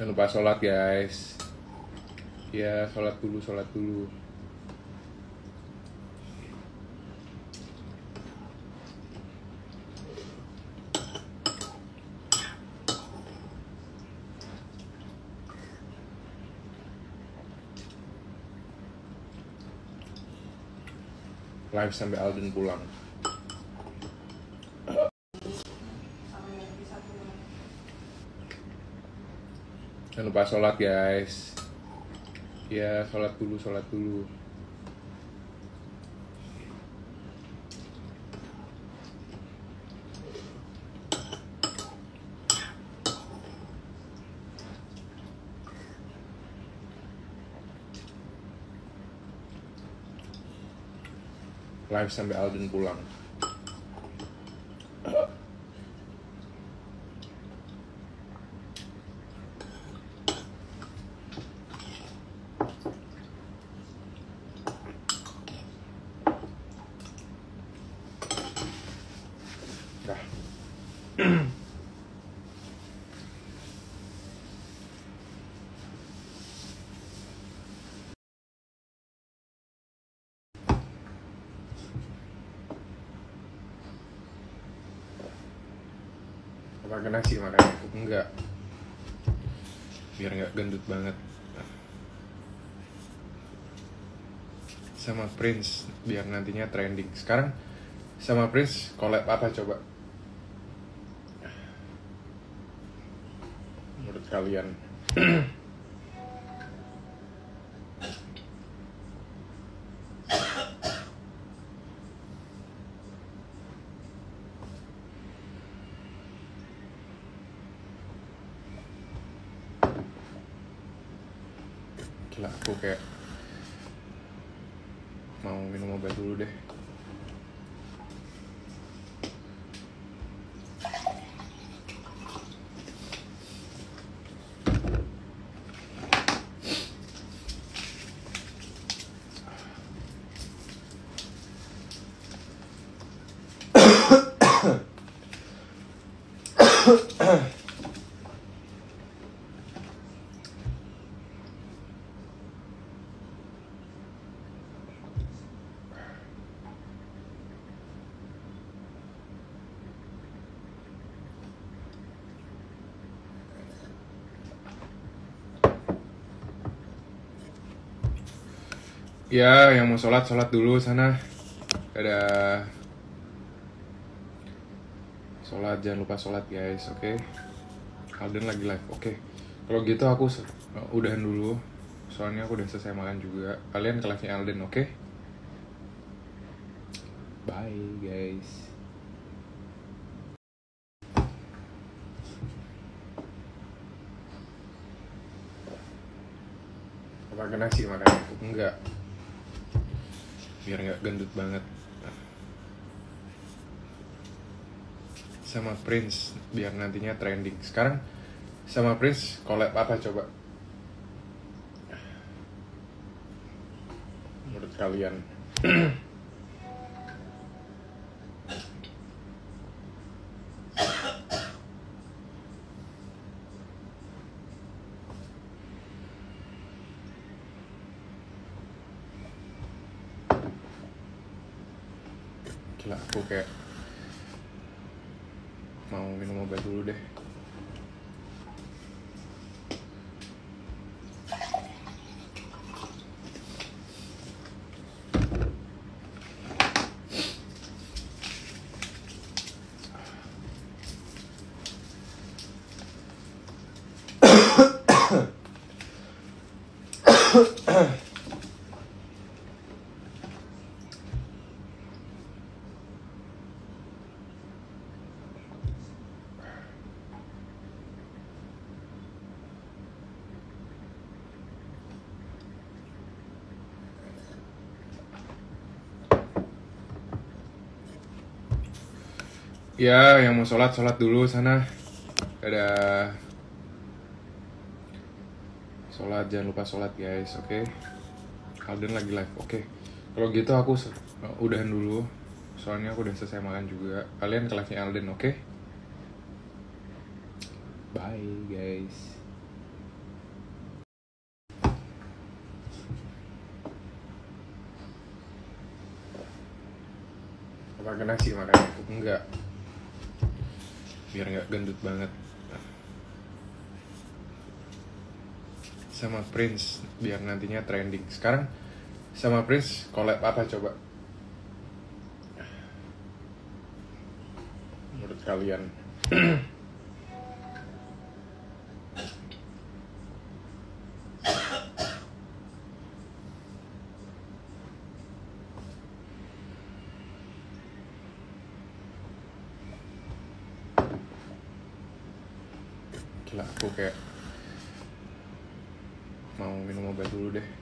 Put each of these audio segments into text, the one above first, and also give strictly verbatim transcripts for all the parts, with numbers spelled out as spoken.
Jangan lupa sholat guys. Ya, sholat dulu, sholat dulu. Live sampai Alden pulang. Jangan lupa sholat guys. Ya, sholat dulu, sholat dulu. Live sampai Alden pulang. Makan nasi makanya enggak, biar nggak gendut banget. Sama Prince biar nantinya trending. Sekarang sama Prince collab apa coba menurut kalian? Gila, aku kayak mau minum obat dulu deh. Ya, yang mau sholat, sholat dulu sana. Dadah. Sholat, jangan lupa sholat guys, oke? Okay? Alden lagi live, oke? Okay. Kalau gitu aku udahan dulu. Soalnya aku udah selesai makan juga. Kalian ke live-nya Alden, oke? Okay? Bye guys. Makan nasi makanya enggak, biar nggak gendut banget. Sama Prince biar nantinya trending. Sekarang sama Prince collab apa coba menurut kalian? Gila, aku kayak mau minum obat dulu deh. Ya, yang mau sholat, sholat dulu sana. Dadah. Sholat, jangan lupa sholat guys, oke? Okay? Alden lagi live, oke? Okay. Kalau gitu aku udahan dulu. Soalnya aku udah selesai makan juga. Kalian ke live-nya Alden, oke? Okay? Bye guys. makan nasi makanya aku enggak, biar nggak gendut banget. Sama Prince biar nantinya trending. Sekarang sama Prince collab apa coba menurut kalian? Gila, aku kayak mau minum obat dulu deh.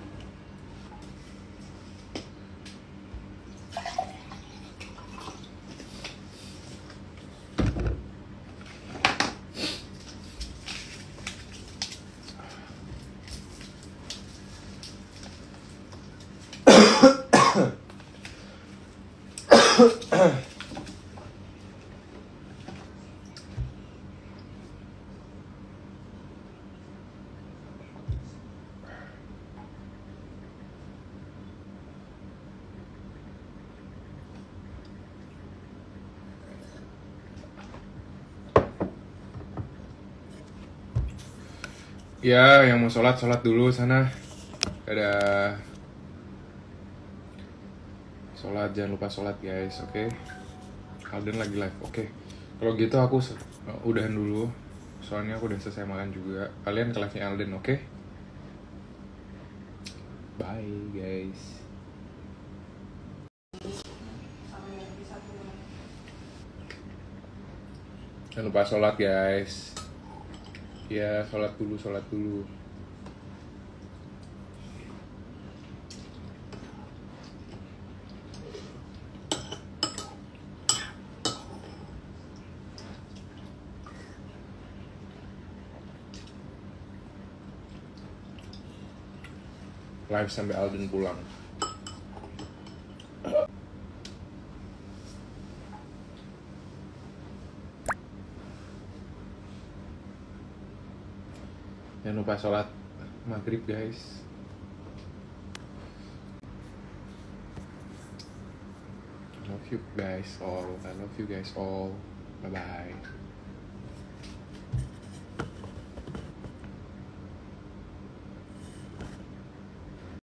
Ya, yang mau sholat, sholat dulu sana. Dadah. Sholat, jangan lupa sholat guys, oke? Okay? Alden lagi live, oke. Okay. Kalau gitu aku uh, udahan dulu. Soalnya aku udah selesai makan juga. Kalian ke live-nya Alden, oke? Okay? Bye guys. Jangan lupa sholat guys. Ya, sholat dulu, sholat dulu. Live sampai Alden pulang. Jangan lupa sholat maghrib guys. I love you guys all. I love you guys all. Bye bye.